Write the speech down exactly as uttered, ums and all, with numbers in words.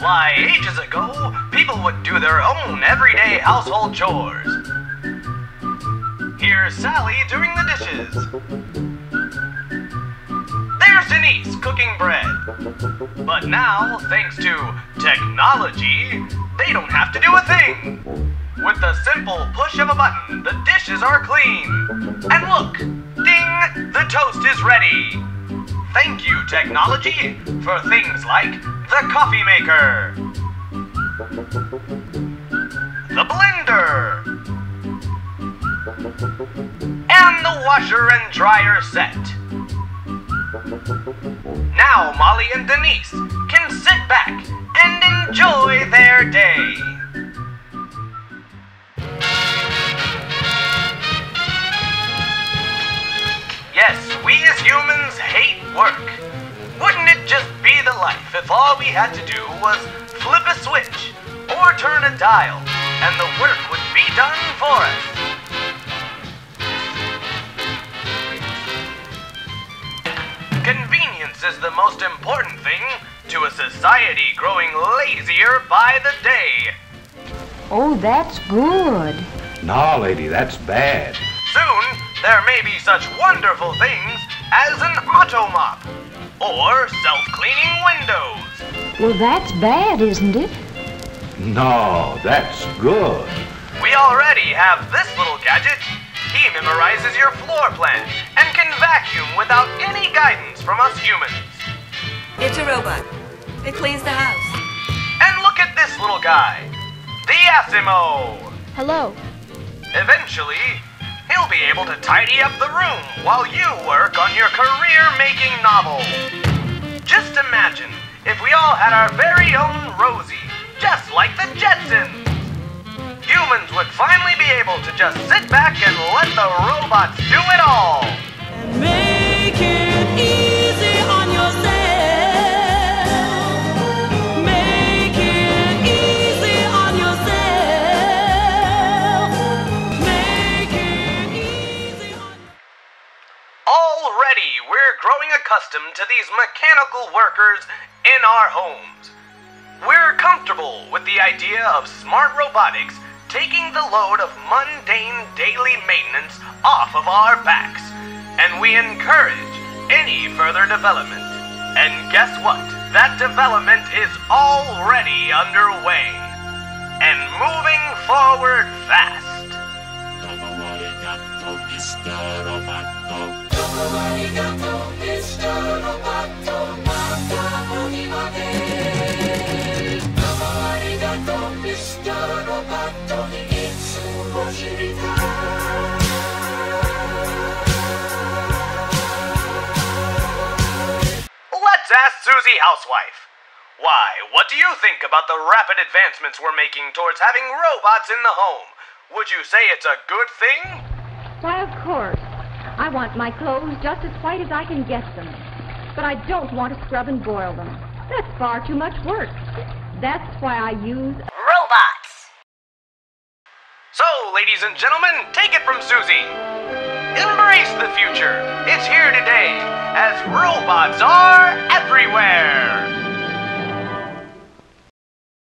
Why, ages ago, people would do their own everyday household chores. Here's Sally doing the dishes. There's Denise cooking bread. But now, thanks to technology, they don't have to do a thing. With the simple push of a button, the dishes are clean. And look, ding, the toast is ready. Thank you, technology, for things like the coffee maker, the blender, and the washer and dryer set. Now Molly and Denise can sit back and enjoy their day. Yes, we as humans hate work. Wouldn't it just be the life if all we had to do was flip a switch or turn a dial and the work would be done for us? Convenience is the most important thing to a society growing lazier by the day. Oh, that's good. No, lady, that's bad. Soon, there may be such wonderful things as an auto mop or self-cleaning windows. Well, that's bad, isn't it? No, that's good. We already have this little gadget. He memorizes your floor plan and can vacuum without any guidance from us humans. It's a robot. It cleans the house. And look at this little guy, the Asimo. Hello. Eventually, he'll be able to tidy up the room while you work on your career-making novel. Just imagine if we all had our very own Rosie, just like the Jetsons. Humans would finally be able to just sit back and let the robots do it all. And make it easy on yourself. Make it easy on yourself. Make it easy on yourself. Already, we're growing accustomed to these mechanical workers in our homes. We're comfortable with the idea of smart robotics taking the load of mundane daily maintenance off of our backs, and we encourage any further development. And guess what? That development is already underway, and moving forward fast. Let's ask Susie Housewife. Why, what do you think about the rapid advancements we're making towards having robots in the home? Would you say it's a good thing? Why, of course. I want my clothes just as white as I can get them. But I don't want to scrub and boil them. That's far too much work. That's why I use Robots. So, ladies and gentlemen, take it from Susie. Embrace the future. It's here today, as robots are everywhere.